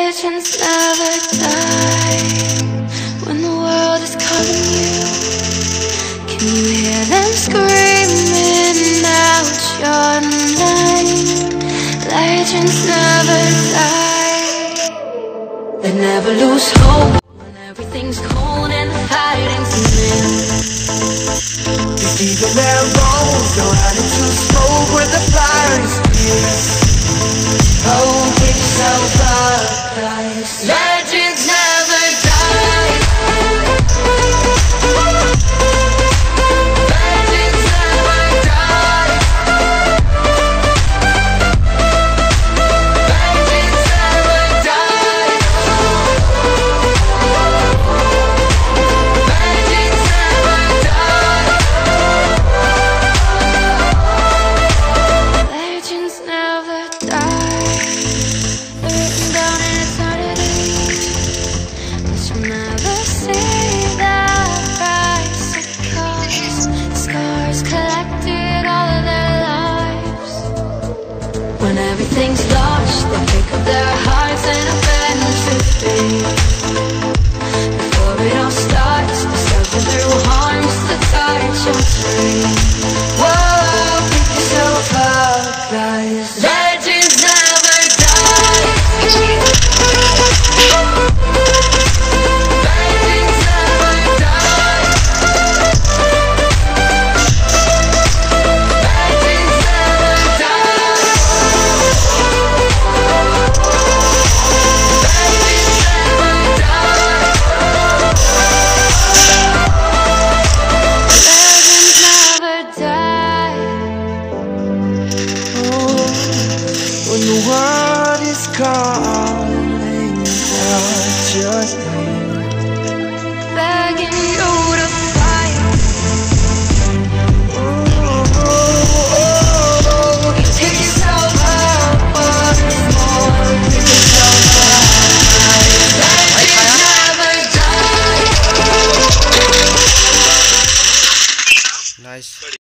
Legends never die. When the world is calling you, can you hear them screaming out your name? Legends never die. They never lose hope when everything's cold and the fighting's near. You see the railroads go out into smoke where the fire is fierce. Oh, give yourself up, Christ. Legends never die. Legends never die. Legends never die. Legends never die. Legends never die. Written down in eternity, but you'll never see the price it costs. Scars collected all of their lives. When everything's lost, they pick up their hearts and avenge defeat. Before it all starts, they suffer through harms to touch your tree. Whoa, pick yourself up, guys. Legends never die. Legends never die. Legends never die. Legends never die. Legends never die. When the world is calling out your name, Begging you to fight. Pick yourself up once more. Pick yourself up. Legends never die. Nice.